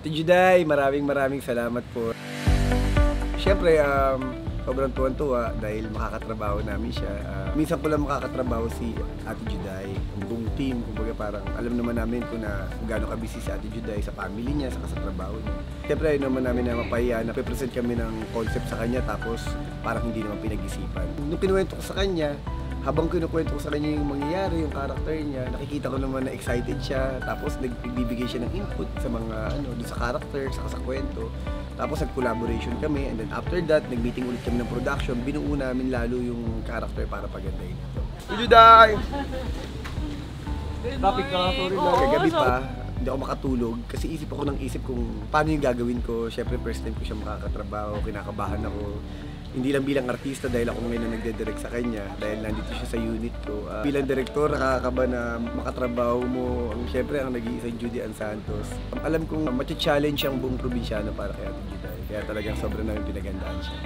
Ate Juday, maraming salamat po. Siyempre, sobrang tuwan-tuwa dahil makakatrabaho namin siya. Minsan ko lang makakatrabaho si Ate Juday, ang buong team. Kumbaga parang alam naman namin kung gaano ka-busy si Ate Juday sa family niya, sa trabaho niya. Siyempre, ayun naman namin na mapahiya na present kami ng concept sa kanya tapos parang hindi naman pinag-isipan. Nung kinuwento ko sa kanya, habang kinukwento ko sa kanya yung mangyayari, yung character niya, nakikita ko naman na excited siya, tapos nagbibigay siya ng input sa mga doon sa character, sa kwento. Tapos nag-collaboration kami, and then after that, nag-meeting ulit kami ng production, binuo namin lalo yung character para pagandahin ito. Juday! Topic ka, sorry lang. Kagabi pa, hindi ako makatulog kasi isip kung paano yung gagawin ko. Siyempre first time ko siya makakatrabaho, kinakabahan ako. Hindi lang bilang artista dahil ako ngayon na nagde-direct sa kanya dahil nandito siya sa unit ko. Bilang direktor, nakakaba na makatrabaho mo siyempre ang nag-iisang Judy Ann Santos. Alam kong matcha-challenge ang buong probinsyano para kay Ate Juday. Kaya talagang sobrang namin pinagandaan siya.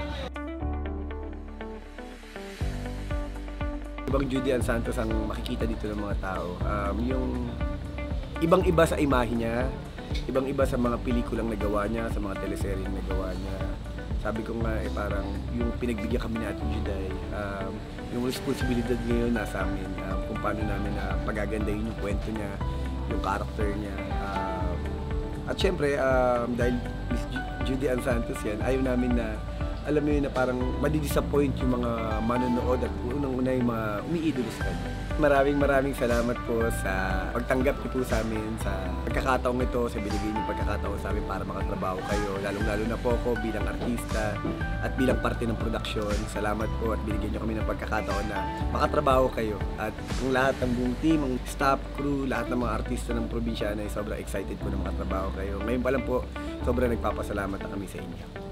Ibang Judy Ann Santos ang makikita dito ng mga tao. Yung ibang-iba sa imahe niya, ibang-iba sa mga pelikulang nagawa niya, sa mga teleseryeng nagawa niya. Sabi ko nga parang yung pinagbigyan kami ni Ate Juday, yung responsibilidad ngayon nasa amin, kung paano namin pagagandahin yung kwento niya, yung character niya. At syempre, dahil Miss Judy Ann Santos yan, ayaw namin na, alam mo yun na parang madidisappoint yung mga manonood at unang-una yung mga umiidolo sa kanya. Maraming salamat po sa pagtanggap niyo po sa amin, sa pagkakataong ito, sa binigay niyong pagkakataon sa amin para makatrabaho kayo. Lalong-lalo na po ako bilang artista at bilang parte ng production. Salamat po at binigyan niyo kami ng pagkakataon na makatrabaho kayo. At ang lahat ng buong team, ang staff, crew, lahat ng mga artista ng probinsyano ay sobrang excited po na makatrabaho kayo. Ngayon pa lang po, sobrang nagpapasalamat na kami sa inyo.